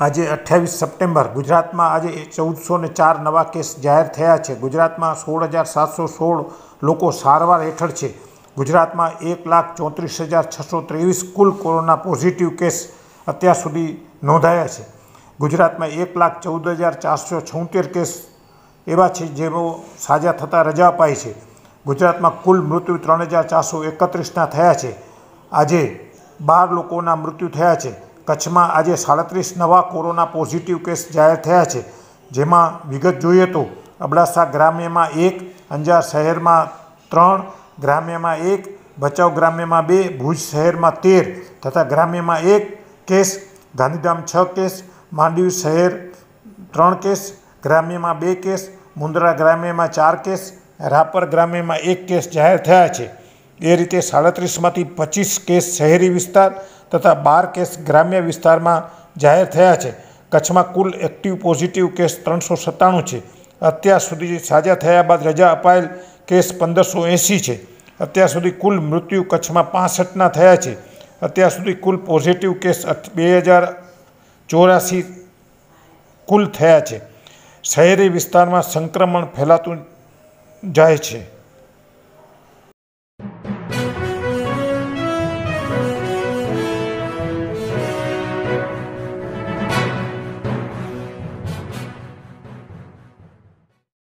આજે 28 સપ્ટેમ્બર ગુજરાતમાં આજે 1404 નવા કેસ જાહેર થયા છે। ગુજરાતમાં 16,716 લોકો સારવાર હેઠળ છે। ગુજરાતમાં 1,34,623 કુલ કોરોના પોઝિટિવ કેસ અત્યાર સુધી નોંધાયા છે। ગુજરાતમાં 1,14,476 કેસ એવા છે જેઓ સાજા થતાં રજા અપાઈ છે। ગુજરાતમાં કુલ મૃત્યુ 3,431ના થયા છે। આજે 12 લોકોના મૃત્યુ થયા છે। કચ્છમાં આજે 37 નવા કોરોના પોઝિટિવ કેસ જાહેર થયા છે, જેમાં વિગત જોઈએ તો અબડાસા ગ્રામ્યમાં 1, અંજાર શહેરમાં 3, ગ્રામ્યમાં 1, ભચાઉ ગ્રામ્યમાં 2, ભુજ શહેરમાં 13 તથા ગ્રામ્યમાં 1 કેસ, ગાંધીધામ 6 કેસ, માંડવી શહેર 3 કેસ, ગ્રામ્યમાં 2 કેસ, મુંદ્રા ગ્રામ્યમાં 4 કેસ, રાપર ગ્રામ્યમાં 1 કેસ જાહેર થયા છે। એ રીતે 37માંથી 25 કેસ શહેરી વિસ્તાર તથા 12 કેસ ગ્રામ્ય વિસ્તારમાં જાહેર થયા છે। કચ્છમાં કુલ એક્ટિવ પોઝિટિવ કેસ 397 છે। અત્યાર સુધી સાજા થયા બાદ રજા અપાયેલ કેસ 1580 છે। અત્યાર સુધી કુલ મૃત્યુ કચ્છમાં 65ના થયા છે। અત્યાર સુધી કુલ પોઝિટિવ કેસ 2084 કુલ થયા છે। શહેરી વિસ્તારમાં સંક્રમણ ફેલાતું જાય છે।